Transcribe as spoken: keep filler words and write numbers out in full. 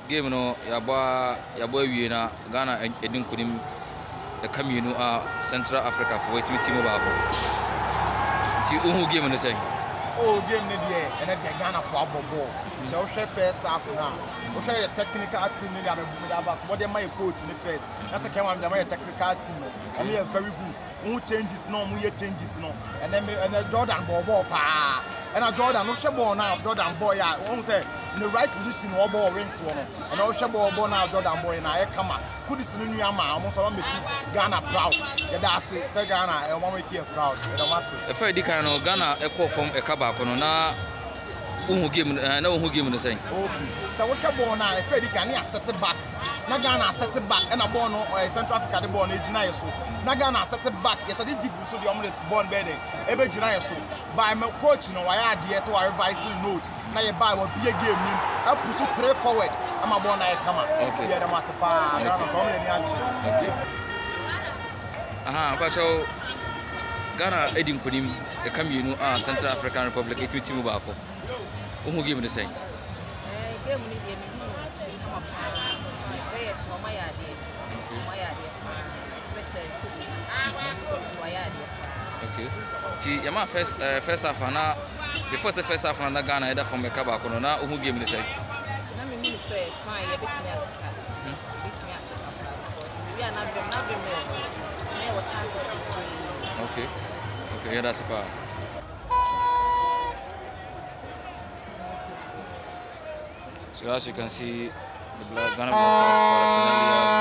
game no yaba yaba wiena Ghana edin kunim the kaminu a Central Africa for wait team ba ko ti ohu game no say oh game ne dey and the Ghana for abobo so we first half now we share technical team ni am bu da ba so what my coach ni first na second one dem my technical team and we are very good who changes no mu ye changes no and then and Jordan ball ball pa and a Jordan no share ball now Jordan ball ya won say in the right position or ball wings one and no share ball ball now Jordan ball na e kama Kudus ni Nuamah almost so make Ghana proud ya da say say Ghana e won make you proud e don want e fa di kan no Ghana e call from e kaba ko no na uhu game na uhu game no say okay so what ka ball na e fa di kan ya set back na Ghana set back and a ball no Central Africa the ball na gina yeso na Ghana set back yes I did dig so the omo ball be there e be gina yeso by my coach no why adie so revising note na ye buy what be a game ni I push it three forward am a ball na e kama okay yeah dem asepa Ghana so me ni achi okay aha ba cho Ghana edin kunim e kamienu a Central African Republic etu team ba ko uhu game no say eh game ni game okay. Ti yama first uh, first half na before the first half na Ghana either from Ekaba kono na uhu game ni say. Na me mean say fine ye betimi atika. Betimi atika because we are not not be more. Me wa chance. Okay. Okay, yeah that's it. So as you can see the Ghana Blasters quarterfinal